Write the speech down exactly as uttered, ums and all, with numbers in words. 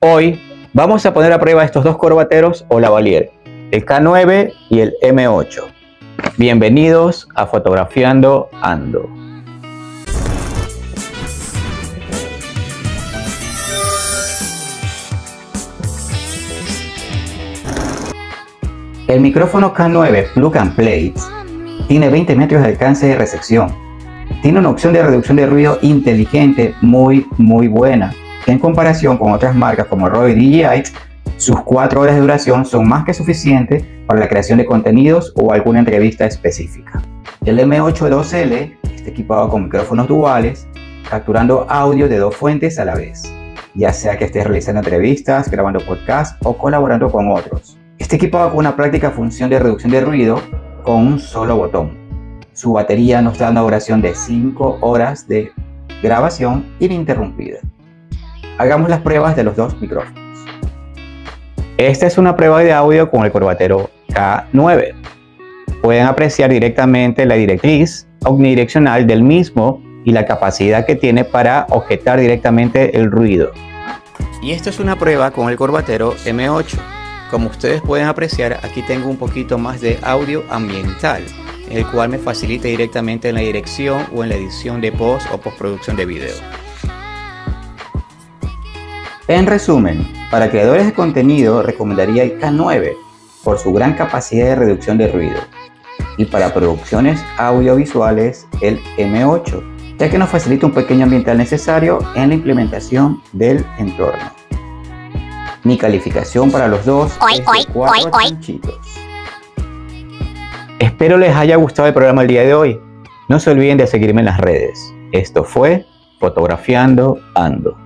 Hoy vamos a poner a prueba estos dos corbateros o lavalier, el K nueve y el M ocho. Bienvenidos a Fotografiando Ando. El micrófono K nueve Plug and Play tiene veinte metros de alcance de recepción. Tiene una opción de reducción de ruido inteligente muy muy buena. En comparación con otras marcas como Rode y D J I, sus cuatro horas de duración son más que suficientes para la creación de contenidos o alguna entrevista específica. El M ocho dos L está equipado con micrófonos duales, capturando audio de dos fuentes a la vez, ya sea que estés realizando entrevistas, grabando podcasts o colaborando con otros. Está equipado con una práctica función de reducción de ruido con un solo botón. Su batería nos da una duración de cinco horas de grabación ininterrumpida. Hagamos las pruebas de los dos micrófonos. Esta es una prueba de audio con el corbatero K nueve. Pueden apreciar directamente la directriz omnidireccional del mismo y la capacidad que tiene para objetar directamente el ruido. Y esta es una prueba con el corbatero M ocho. Como ustedes pueden apreciar, aquí tengo un poquito más de audio ambiental, el cual me facilita directamente en la dirección o en la edición de post o postproducción de video. En resumen, para creadores de contenido recomendaría el K nueve por su gran capacidad de reducción de ruido, y para producciones audiovisuales el M ocho, ya que nos facilita un pequeño ambiental necesario en la implementación del entorno. Mi calificación para los dos es de cuatro chanchitos. Espero les haya gustado el programa el día de hoy. No se olviden de seguirme en las redes. Esto fue Fotografiando Ando.